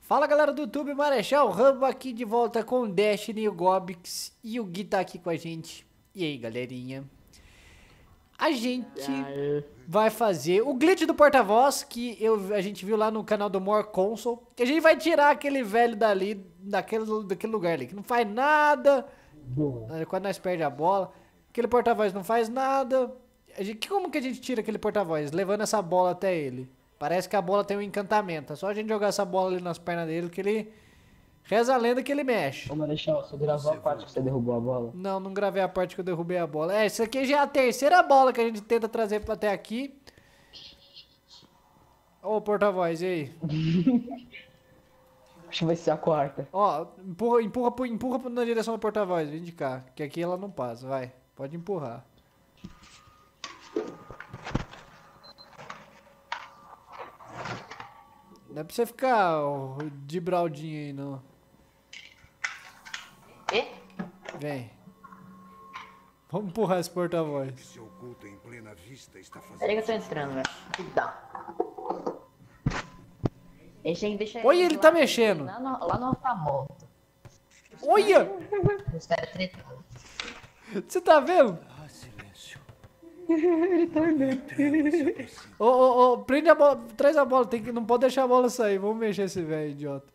Fala galera do YouTube, Marechal Rambo aqui de volta com o Destiny, o Gobix e o Gui tá aqui com a gente. E aí galerinha, a gente vai fazer o glitch do porta-voz que a gente viu lá no canal do More Console. Que a gente vai tirar aquele velho dali, daquele lugar ali, que não faz nada. Quando nós perde a bola, aquele porta-voz não faz nada. Como que a gente tira aquele porta-voz? Levando essa bola até ele. Parece que a bola tem um encantamento. É só a gente jogar essa bola ali nas pernas dele que ele... Reza a lenda que ele mexe. Ô Marechal, você gravou a parte que você derrubou a bola? Não, não gravei a parte que eu derrubei a bola. Isso aqui já é a terceira bola que a gente tenta trazer até aqui. Ô, porta-voz, e aí? Acho que vai ser a quarta. Ó, empurra na direção do porta-voz, vem de cá. Que aqui ela não passa, vai. Pode empurrar. Não é pra você ficar de braldinho aí, não. E? Vem. Vamos empurrar esse porta-voz. Peraí que eu tô entrando, velho. Então. Eles têm que deixar Olha, ele tá mexendo. Lá no alfamoto. Olha! Os caras tretando. Você tá vendo? Ele tá olhando. Prende a bola, traz a bola, não pode deixar a bola sair. Vamos mexer esse velho idiota.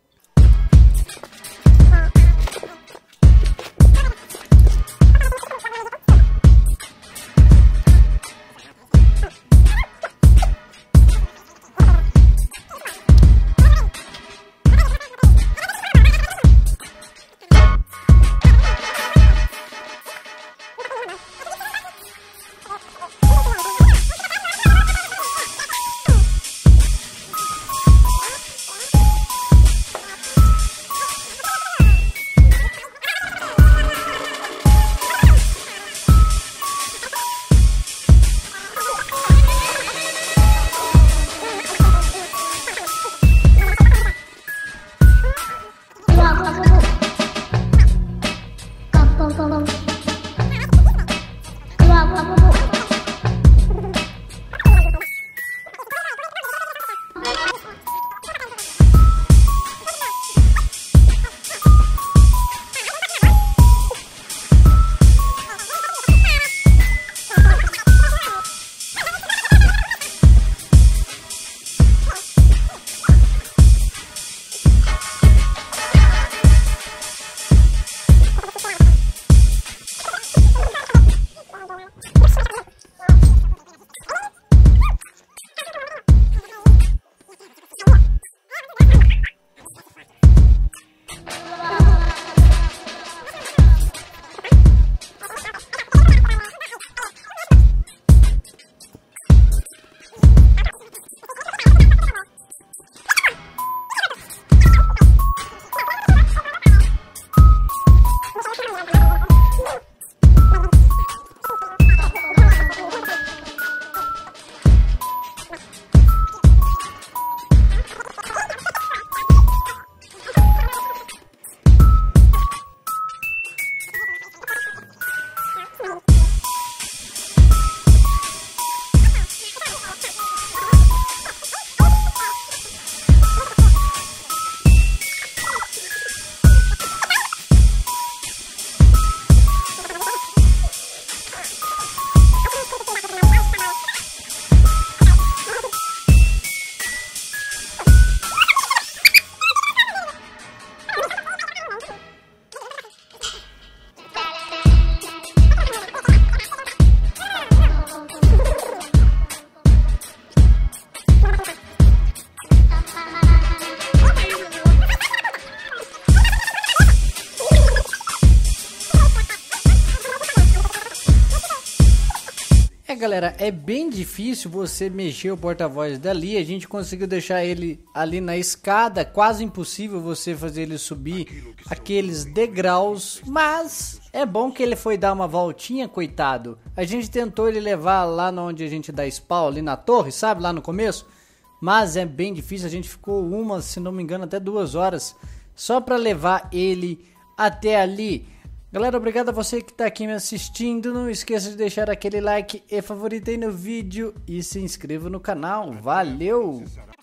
Galera, é bem difícil você mexer o porta-voz dali. A gente conseguiu deixar ele ali na escada, quase impossível você fazer ele subir aqueles degraus, mas é bom que ele foi dar uma voltinha, coitado. A gente tentou ele levar lá onde a gente dá spawn, ali na torre, sabe, lá no começo, mas é bem difícil. A gente ficou se não me engano, até 2 horas só para levar ele até ali. Galera, obrigado a você que está aqui me assistindo. Não esqueça de deixar aquele like e favorito aí no vídeo e se inscreva no canal. Valeu!